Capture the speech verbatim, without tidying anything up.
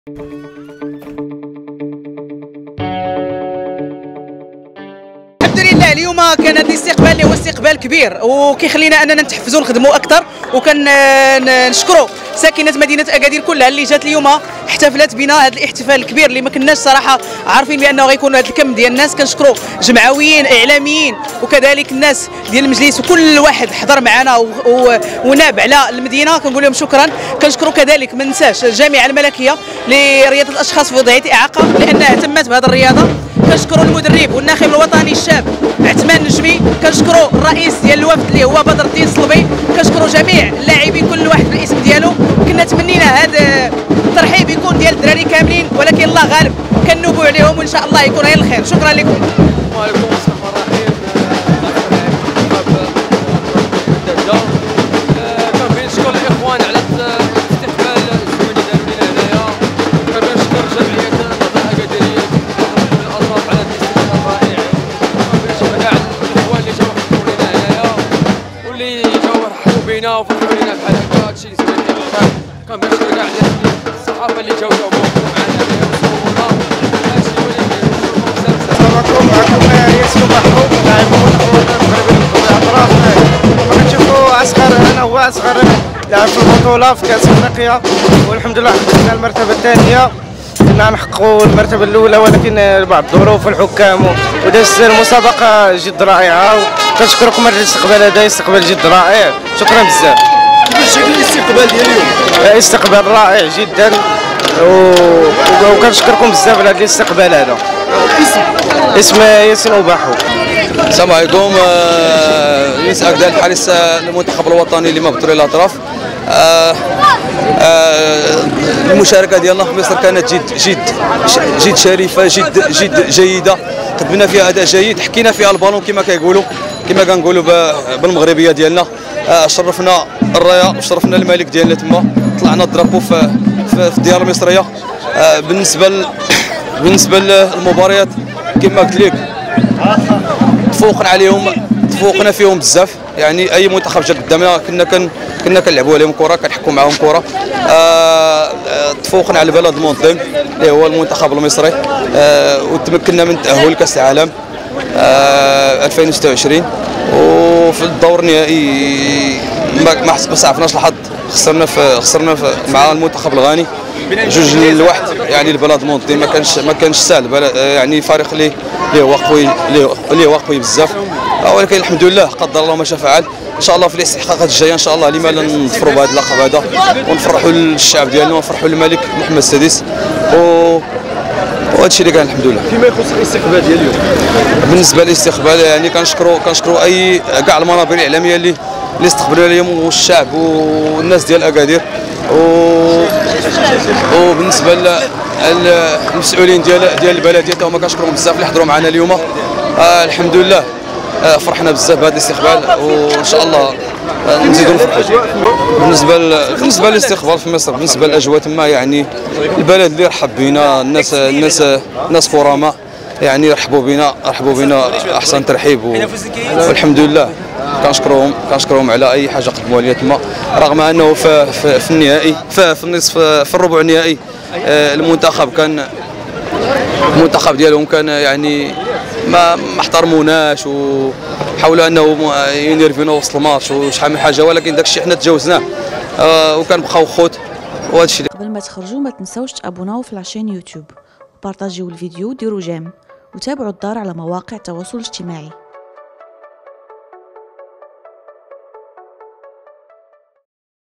الحمد لله اليوم كان هذا الاستقبال اللي هو استقبال كبير وكيخلينا اننا نتحفزوا نخدموا اكثر، وكنشكروا ساكنه مدينه اكادير كلها اللي جات اليوم احتفلت بنا هذا الاحتفال الكبير اللي ما كناش صراحه عارفين بانه غيكون هذا الكم ديال الناس. كنشكروا جمعويين اعلاميين وكذلك الناس ديال المجلس وكل واحد حضر معنا وناب على المدينه، كنقول لهم شكرا. كنشكروا كذلك ما ننساش الجامعه الملكيه لرياضه الاشخاص في وضعيه اعاقه لانها اهتمت بهذه الرياضه. كنشكروا المدرب والناخب الوطني الشاب عثمان نجمي، كنشكروا الرئيس ديال الوفد اللي هو بدر الدين الصلبي، كنشكروا جميع اللاعبين كل واحد بالاسم ديالو. كنا تمنينا هذا الترحيب يكون ديال الدراري كاملين ولكن الله غالب، كنوبوا عليهم وان شاء الله يكون غير الخير. شكرا لكم. وعليكم السلام الرحيم. كنبغي نشكر الاخوان على الاستقبال الزوين اللي داروا لنا هنايا. كنبغي نشكر جمعيه النهضه الاكاديريه الاطراف على هذا الاستقبال الرائع. كنبغي نشكر كاع الاخوان اللي جاو حضروا لنا هنايا واللي جاو رحبوا بينا وفرحوا لنا بحال هكا. هادشي اللي زوين بزاف. كنبغي نشكر كاع الصحافه اللي جاو جاوبوا معنا هنايا وصورونا. هادشي هو اللي معكم معكم ياسين محبوب لاعب المغربي الاطراف. كنشوفوا اصغر انا هو اصغر لاعب في البطوله في كاس افريقيا، والحمد لله حققنا المرتبه الثانيه. كنا نحققوا المرتبه الاولى ولكن بعض الظروف والحكام ودازت المسابقه جد رائعه. كنشكركم على الاستقبال هذا، استقبال جد رائع. شكرا بزاف. كيفاش شكل الاستقبال ديال اليوم؟ استقبال رائع جدا وكنشكركم بزاف على هذا الاستقبال هذا. اسم ياسين وباحو. السلام عليكم. يونس أكدال الحارس المنتخب الوطني اللي مبطل الاطراف. آه آه المشاركه ديالنا في مصر كانت جد جد جد شريفه، جد جد جيده. قدمنا فيها اداء جيد، حكينا فيها البالون كما كيقولوا كما كنقولوا بالمغربيه ديالنا. آه شرفنا الرايه وشرفنا الملك ديالنا تما، طلعنا الدرابو في في الديار المصريه. آه بالنسبه ل... بالنسبه للمباريات كما قلت لك تفوقنا عليهم، تفوقنا فيهم بزاف. يعني اي منتخب جا قدامنا كنا كن كنا كنلعبوا عليهم كره، كنحكوا معاهم كره. آه تفوقنا على البلد المنظم اللي هو المنتخب المصري. آه وتمكنا من التاهل لكاس العالم آه ألفين وستة وعشرين. وفي الدور النهائي ما ما صعفناش الحظ، خسرنا في خسرنا في مع المنتخب الغاني جوج لواحد. يعني البلد المنظم ما كانش ما كانش سهل، يعني فريق اللي اللي هو قوي اللي هو قوي بزاف. ولكن الحمد لله قدر الله ما شاء فعل. ان شاء الله في الاستحقاقات الجايه ان شاء الله لما لا نظفروا بهذا اللقب هذا ونفرحوا الشعب ديالنا ونفرحوا الملك محمد السادس. و وهذا الشيء اللي كان الحمد لله. فيما يخص الاستقبال ديال اليوم، بالنسبه للاستقبال يعني كنشكروا كنشكروا اي كاع المنابر الاعلاميه اللي اللي استقبلوا اليوم والشعب والناس ديال اكادير. و وبالنسبه للمسؤولين ديال ديال البلديه حتى هما كنشكرهم بزاف اللي حضروا معنا اليوم. آه الحمد لله. آه فرحنا بزاف بهذا الاستقبال وان شاء الله آه نزيدوا نفرحوا. بالنسبه بالنسبه للاستقبال في مصر، بالنسبه للاجواء تما يعني البلد اللي رحب بنا، الناس الناس الناس كرماء، يعني رحبوا بنا رحبوا بنا احسن ترحيب. والحمد لله كنشكرهم كنشكرهم على اي حاجه قدموها لنا تما، رغم انه في, في, في النهائي في, في النصف في الربع النهائي آه المنتخب كان المنتخب ديالهم كان يعني ما ما احترموناش وحاولوا انه ينيرفينا وسط الماتش وشحال من حاجه، ولكن داك الشيء حنا تجاوزناه آه وكنبقاو خوت. وهذا الشيء قبل ما تخرجوا ما تنساوش تابوناو في لاشين يوتيوب وبارطاجيو الفيديو وديروا جيم وتابعوا الدار على مواقع التواصل الاجتماعي.